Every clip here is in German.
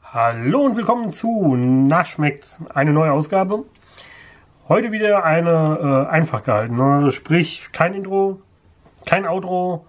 Hallo und willkommen zu Na schmeckt's, eine neue Ausgabe. Heute wieder eine einfach gehalten, ne? Sprich kein Intro, kein Outro,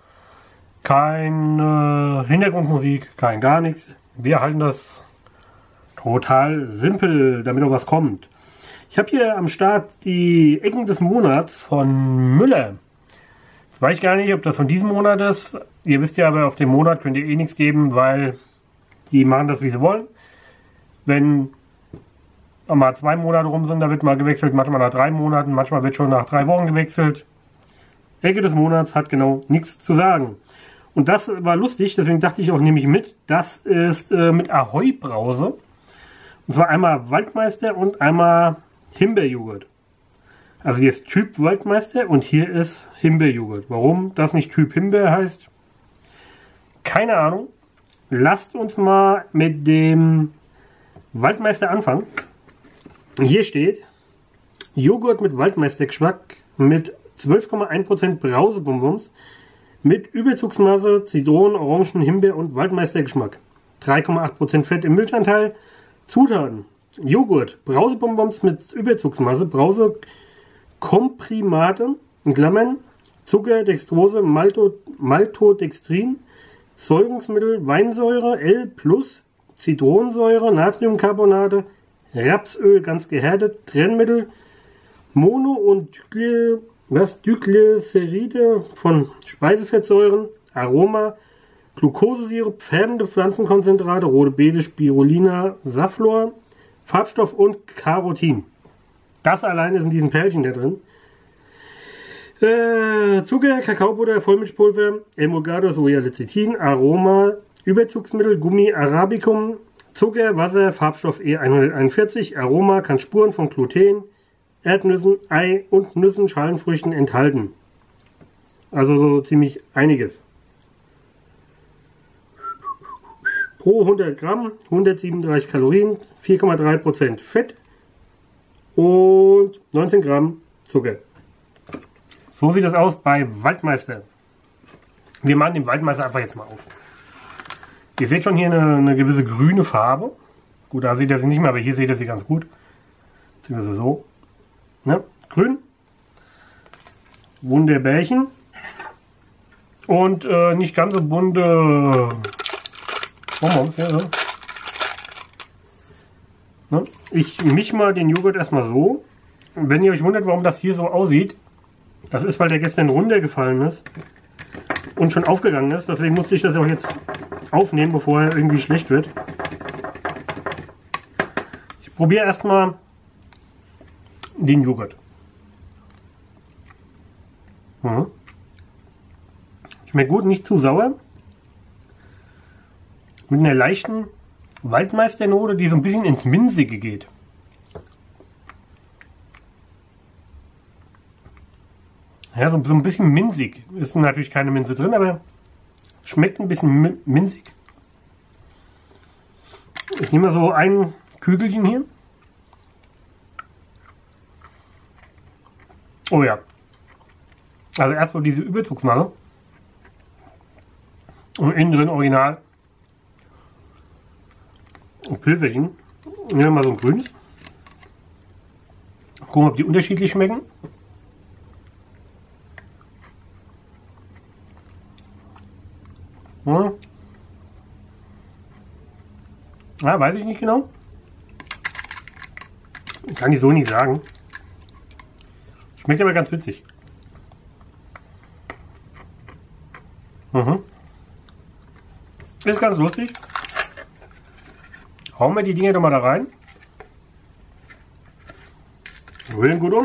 kein Hintergrundmusik, kein gar nichts. Wir halten das total simpel, damit auch was kommt. Ich habe hier am Start die Ecken des Monats von Müller. Jetzt weiß ich gar nicht, ob das von diesem Monat ist. Ihr wisst ja aber, auf dem Monat könnt ihr eh nichts geben, weil die machen das, wie sie wollen. Wenn mal 2 Monate rum sind, da wird mal gewechselt, manchmal nach 3 Monaten, manchmal wird schon nach 3 Wochen gewechselt. Ecke des Monats hat genau nichts zu sagen. Und das war lustig, deswegen dachte ich auch, nehme ich mit. Das ist mit Ahoi Brause. Und zwar einmal Waldmeister und einmal Himbeerjoghurt. Also hier ist Typ Waldmeister und hier ist Himbeerjoghurt. Warum das nicht Typ Himbeer heißt, keine Ahnung. Lasst uns mal mit dem Waldmeister anfangen. Hier steht Joghurt mit Waldmeistergeschmack mit 12,1% Brausebonbons mit Überzugsmasse, Zitronen, Orangen, Himbeer und Waldmeistergeschmack. 3,8% Fett im Milchanteil. Zutaten: Joghurt, Brausebonbons mit Überzugsmasse, Brausekomprimate, in Klammern, Zucker, Dextrose, Maltodextrin, Säurungsmittel, Weinsäure, L+, Zitronensäure, Natriumcarbonate, Rapsöl ganz gehärtet, Trennmittel, Mono- und Diglyceride von Speisefettsäuren, Aroma, Glukosesirup, färbende Pflanzenkonzentrate, rote Beete, Spirulina, Safflor, Farbstoff und Carotin. Das allein ist in diesem Pärchen da drin. Zucker, Kakaobutter, Vollmilchpulver, Emulgator, Sojalecithin, Aroma, Überzugsmittel, Gummi, Arabicum, Zucker, Wasser, Farbstoff E141, Aroma kann Spuren von Gluten, Erdnüssen, Ei und Nüssen, Schalenfrüchten enthalten. Also so ziemlich einiges. Pro 100 Gramm 137 Kalorien, 4,3% Fett und 19 Gramm Zucker. So sieht das aus bei Waldmeister. Wir machen den Waldmeister einfach jetzt mal auf. Ihr seht schon hier eine gewisse grüne Farbe. Gut, da seht ihr sie nicht mehr, aber hier seht ihr sie ganz gut. Beziehungsweise so. Ne? Grün. Wunderbärchen. Und nicht ganz so bunte Bonbons. Ja, so. Ne? Ich mische mal den Joghurt erstmal so. Und wenn ihr euch wundert, warum das hier so aussieht, das ist, weil der gestern runtergefallen ist und schon aufgegangen ist. Deswegen musste ich das auch jetzt aufnehmen, bevor er irgendwie schlecht wird. Ich probiere erstmal den Joghurt. Schmeckt gut, nicht zu sauer. Mit einer leichten Waldmeisternote, die so ein bisschen ins Minzige geht. Ja, so ein bisschen minzig. Ist natürlich keine Minze drin, aber schmeckt ein bisschen minzig. Ich nehme mal so ein Kügelchen hier. Oh ja. Also erst so diese Überzugsmasse. Und innen drin original ein Pülverchen. Nehmen wir mal so ein grünes. Gucken, ob die unterschiedlich schmecken. Ja, weiß ich nicht genau. Kann ich so nicht sagen. Schmeckt aber ganz witzig. Ist ganz lustig. Hauen wir die Dinger doch mal da rein. Rühren gut um.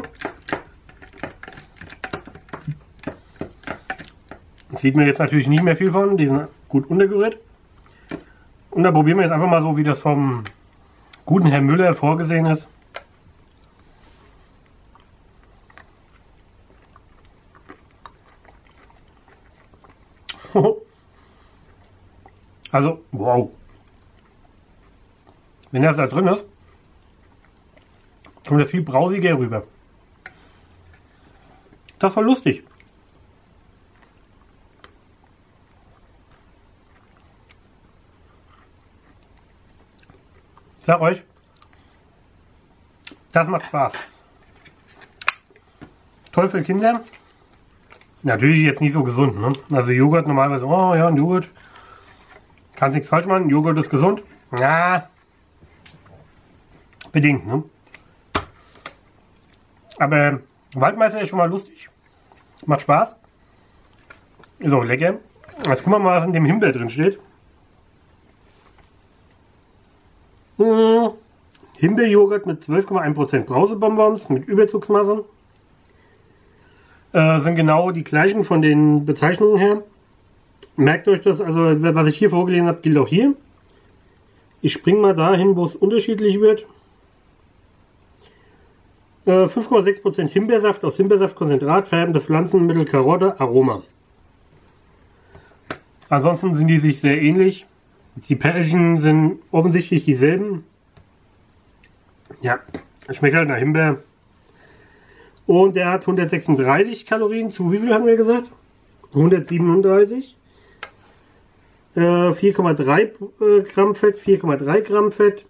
Sieht man jetzt natürlich nicht mehr viel von. Die sind gut untergerührt. Und dann probieren wir jetzt einfach mal so, wie das vom guten Herrn Müller vorgesehen ist. Also, wow. Wenn das da drin ist, kommt das viel brausiger rüber. Das war lustig. Ich sag euch, das macht Spaß. Toll für Kinder. Natürlich jetzt nicht so gesund, ne? Also Joghurt normalerweise, oh ja, ein Joghurt. Kannst nichts falsch machen, Joghurt ist gesund. Ja, bedingt, ne? Aber Waldmeister ist schon mal lustig. Macht Spaß. Ist auch lecker. Jetzt gucken wir mal, was in dem Himbeer drin steht. Himbeerjoghurt mit 12,1% Brausebonbons mit Überzugsmasse. Sind genau die gleichen von den Bezeichnungen her. Merkt euch das, also was ich hier vorgelesen habe, gilt auch hier. Ich springe mal dahin, wo es unterschiedlich wird. 5,6% Himbeersaft aus Himbeersaftkonzentrat, färbendes Pflanzenmittel, Karotte, Aroma. Ansonsten sind die sich sehr ähnlich. Die Perlchen sind offensichtlich dieselben. Ja, schmeckt halt nach Himbeer. Und der hat 136 Kalorien. Zu wie viel haben wir gesagt? 137. 4,3 Gramm Fett, 4,3 Gramm Fett.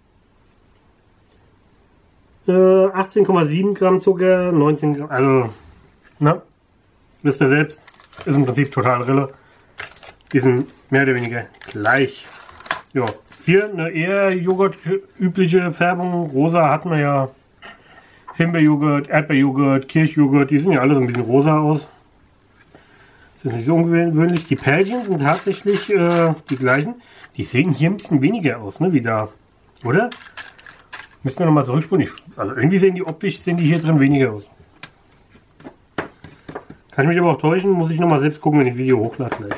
18,7 Gramm Zucker, 19 Gramm. Also, na, wisst ihr selbst, ist im Prinzip total Rille. Die sind mehr oder weniger gleich. Ja, hier eine eher Joghurt-übliche Färbung. Rosa hatten wir ja. Himbeerjoghurt, Erdbeerjoghurt, Kirschjoghurt, die sehen ja alle so ein bisschen rosa aus. Das ist nicht so ungewöhnlich. Die Perlchen sind tatsächlich die gleichen. Die sehen hier ein bisschen weniger aus, ne, wie da. Oder? Müssen wir nochmal zurückspulen. Also irgendwie sehen die optisch hier drin weniger aus. Kann ich mich aber auch täuschen, muss ich nochmal selbst gucken, wenn ich das Video hochlade gleich.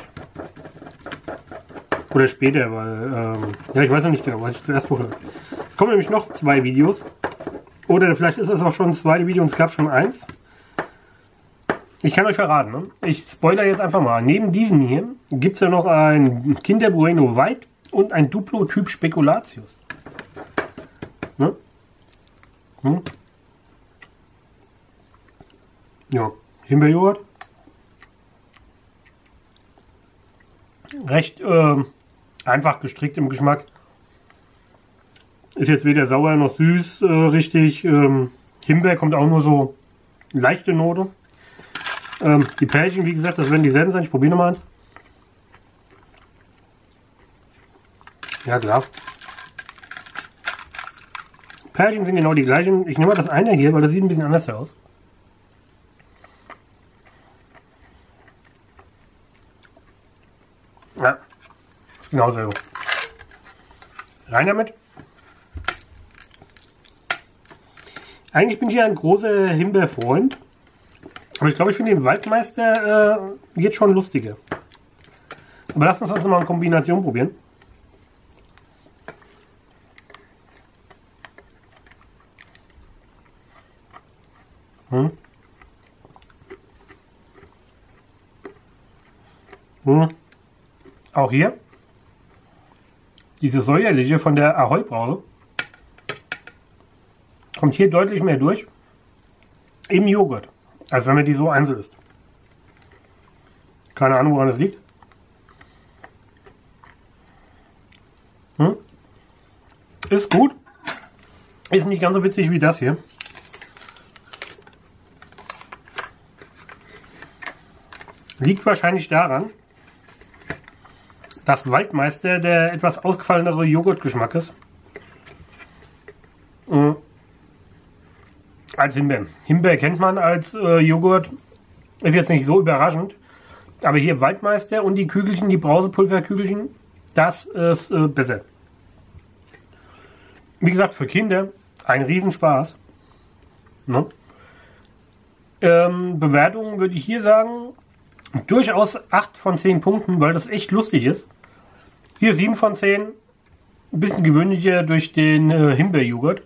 Oder später, weil, ja, ich weiß noch nicht genau, weil ich zuerst hochlade. Es kommen nämlich noch 2 Videos. Oder vielleicht ist es auch schon das zweite Video und es gab schon eins. Ich kann euch verraten, ne? Ich spoiler jetzt einfach mal. Neben diesem hier gibt es ja noch ein Kinder Bueno White und ein Duplo Typ Spekulatius. Ne? Hm? Ja, Himbeerjoghurt. Recht einfach gestrickt im Geschmack. Ist jetzt weder sauer noch süß, richtig. Himbeer kommt auch nur so leichte Note. Die Perlchen, wie gesagt, das werden dieselben sein. Ich probiere nochmal eins. Ja, klar. Perlchen sind genau die gleichen. Ich nehme mal das eine hier, weil das sieht ein bisschen anders aus. Ja, ist genau so. Rein damit. Eigentlich bin ich ja ein großer Himbeerfreund. Aber ich glaube, ich finde den Waldmeister jetzt schon lustiger. Aber lasst uns das nochmal in Kombination probieren. Auch hier diese säuerliche von der Ahoi Brause kommt hier deutlich mehr durch im Joghurt, als wenn man die so einzeln isst. Keine Ahnung, woran das liegt. Ist gut. Ist nicht ganz so witzig wie das hier. Liegt wahrscheinlich daran, dass Waldmeister der etwas ausgefallenere Joghurtgeschmack ist. Als Himbeer. Himbeer kennt man als Joghurt. Ist jetzt nicht so überraschend. Aber hier Waldmeister und die Kügelchen, die Brausepulverkügelchen, das ist besser. Wie gesagt, für Kinder ein Riesenspaß. Ne? Bewertungen würde ich hier sagen, durchaus 8 von 10 Punkten, weil das echt lustig ist. Hier 7 von 10. Ein bisschen gewöhnlicher durch den Himbeerjoghurt.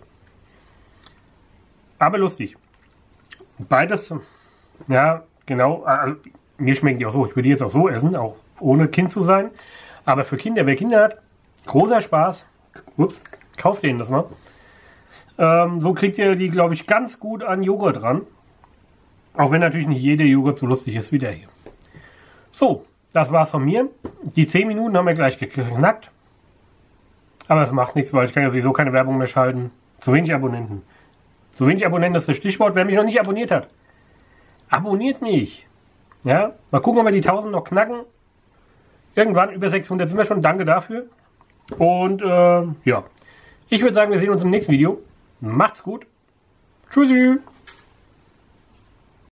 Aber lustig. Beides, ja, genau. Also, mir schmecken die auch so. Ich würde die jetzt auch so essen, auch ohne Kind zu sein. Aber für Kinder, wer Kinder hat, großer Spaß. Ups, kauft denen das mal. So kriegt ihr die, glaube ich, ganz gut an Joghurt ran. Auch wenn natürlich nicht jeder Joghurt so lustig ist wie der hier. So, das war's von mir. Die 10 Minuten haben wir gleich geknackt. Aber es macht nichts, weil ich kann ja sowieso keine Werbung mehr schalten. Zu wenig Abonnenten. Zu wenig Abonnenten ist das Stichwort. Wer mich noch nicht abonniert hat, abonniert mich. Ja, mal gucken, ob wir die 1000 noch knacken. Irgendwann über 600 sind wir schon. Danke dafür. Und ja, ich würde sagen, wir sehen uns im nächsten Video. Macht's gut. Tschüssi.